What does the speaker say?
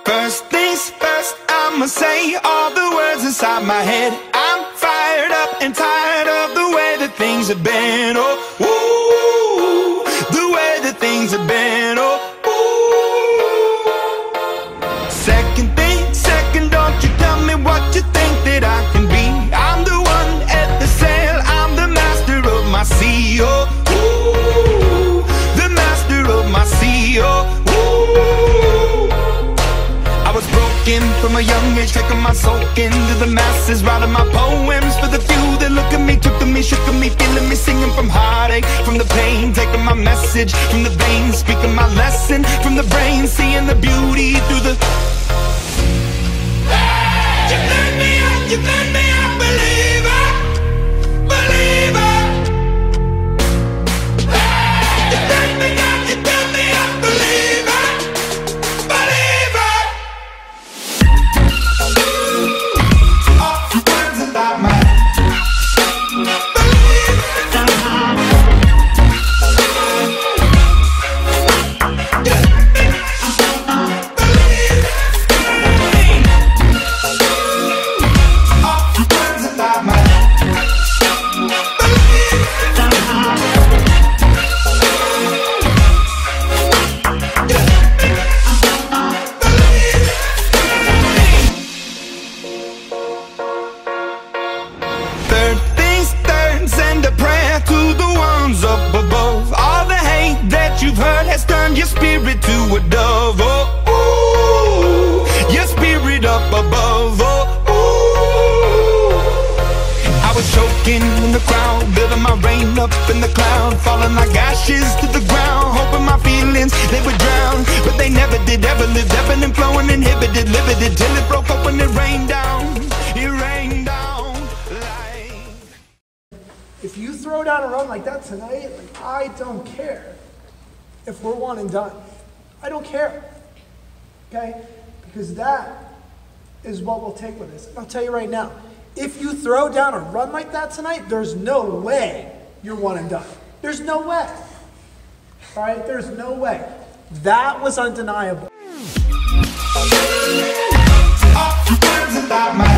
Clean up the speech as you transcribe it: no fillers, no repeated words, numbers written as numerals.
First things first, I'ma say all the words inside my head. I'm fired up and tired of the way that things have been. Oh, ooh, the way that things have been. Oh, ooh. Second thing, second, don't you tell me what you think that I can be. I'm the one at the sail, I'm the master of my sea. Oh, ooh, the master of my sea. Oh, ooh. I was broken from a young age, taking my soul into the masses, writing my poems for the few that look at me, took to me, shook at me, feeling me, singing from heartache, from the pain, taking my message from the veins, speaking my lesson from the brain, seeing the beauty through the... You turn me up, you turn me up, believer, believer. You turn me up, you turn me up, believer, believer. All the words about my your spirit to a dove, oh, ooh, your spirit up above, oh, ooh. I was choking in the crowd, building my rain up in the cloud, falling like ashes to the ground, hoping my feelings, they would drown, but they never did, ever lived, ebbing and flowing, inhibited, limited, till it broke open and rained down, it rained down like... If you throw down a run like that tonight, like, I don't care if we're one and done. I don't care, okay? Because that is what we'll take with us. And I'll tell you right now, if you throw down a run like that tonight, there's no way you're one and done. There's no way, all right? There's no way. That was undeniable. All the words about my